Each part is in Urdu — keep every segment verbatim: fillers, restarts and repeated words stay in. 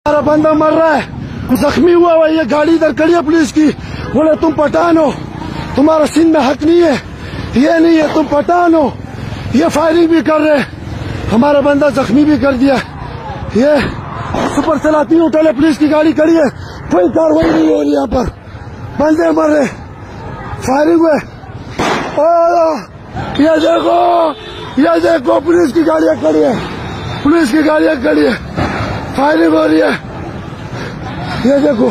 ہمارا بندہ مر رہا ہے، زخمی ہوا ہوا، یہ گاڑی ادھر کڑی ہے پولیس کی، بولے تم پٹھان ہو، تمہارا سندھ میں حق نہیں ہے، یہ نہیں ہے، تم پٹھان ہو، یہ فائرنگ بھی کر رہے، ہمارا بندہ زخمی بھی کر دیا۔ یہ سپر سلاطین ہوٹل ہے، پولیس کی گاڑی کڑی ہے، کوئی کاروائی نہیں ہو رہی، یہاں پر بندے مر رہے، فائرنگ ہوئے۔ یہ دیکھو، یہ دیکھو پولیس کی گاڑیاں کھڑی ہے، پولیس کی گاڑیاں کھڑی ہے، فائرنگ ہو رہی ہے، یہ دیکھو۔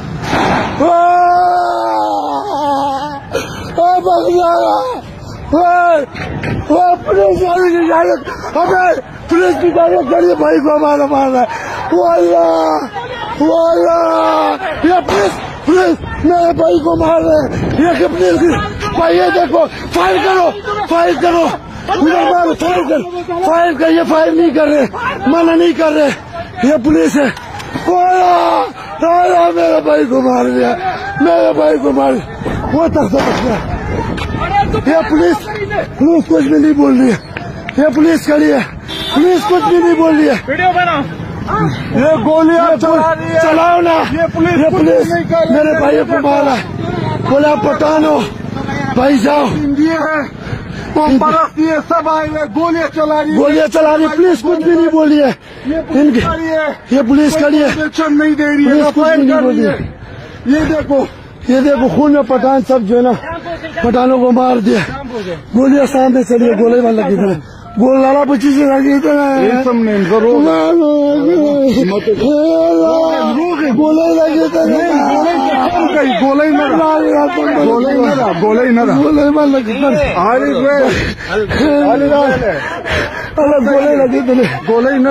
پولیس والی کی گاڑی، ہمیں پولیس کی گاڑیاں کھڑی ہے، بھائی کو ہمارا مار رہا ہے، وہ اللہ وہ اللہ، یہ پولیس پولیس میرے بھائی کو مار رہے ہیں، یہ پولیس کی بھائی، یہ دیکھو، فائر کرو فائر کرو، فائر کر فائر کر، یہ فائر نہیں کر رہے، منع نہیں کر رہے، یہ پولیس ہے۔ میرے بھائی کو مار دیا، میرے بھائی کو مار دیا، وہ تک سے بچ گیا۔ یہ پولیس پولیس کچھ بھی نہیں بول رہی ہے، یہ پولیس کھڑی ہے، پولیس کچھ بھی نہیں بول رہی ہے، یہ گولیاں چلاؤ نا، یہ پولیس میرے بھائی کو مارا، بولے آپ پٹھان ہو، بھائی جاؤ، سب آئے ہوئے، گولیاں چلا رہی گولیاں چلا رہی پولیس کچھ بھی نہیں بولی ہے، یہ پولیس کھڑی ہے، نہیں دے رہی ہے، کچھ بھی نہیں بولی ہے۔ یہ دیکھو، یہ دیکھو خون میں پٹھان سب جو ہے نا پٹھانوں کو مار دیا، گولیاں سامنے چلی ہے، گولے والا لگی تھے، گول لالا بچی سے لگی تھے، گولے لگے تھے، گولے ہی نہ گولے ہی نہ گولے ہی نہ گولے میں لگی گولے لگی تھے، گولے ہی نہ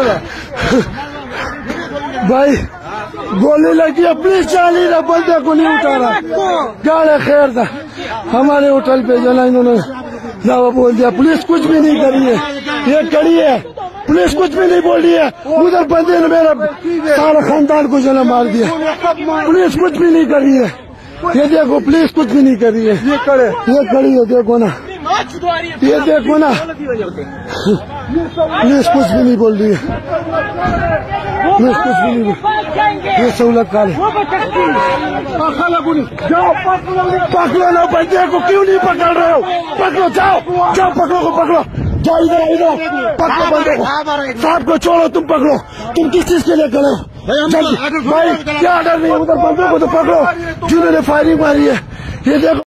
بھائی، گولی لگی، اپنی چالی نہ بندے کو نہیں اٹھا رہا، گاڑی خیر تھا ہمارے ہوٹل پہ جو نا انہوں نے جاوا بول دیا، پولیس کچھ بھی نہیں کری ہے، یہ کڑی ہے، پولیس کچھ بھی نہیں بول رہی ہے، ادھر بندے نے میرا سارا خاندان کو جو نا مار دیا، پولیس کچھ بھی نہیں کری ہے، یہ دیکھو پولیس کچھ بھی نہیں کری ہے، یہ کڑے یہ کڑی ہے، دیکھو نا، یہ دیکھو نا، پولیس کچھ بھی نہیں بول رہی ہے، پولیس کچھ بھی نہیں بول، یہ سہولت کار ہے، پکڑو نا بندے کو، کیوں نہیں پکڑ رہے ہو، پکڑو، جاؤ جاؤ پکڑو کو، پکڑو، جاؤ ادھر ادھر پکڑو بندے کو، صاحب کو چھوڑو، تم پکڑو، تم کس چیز کے لیے کھڑے ہو بھائی، کیا آڈر نہیں ہے، ادھر بندے کو تو پکڑو جنہوں نے فائرنگ ماری ہے، یہ دیکھو۔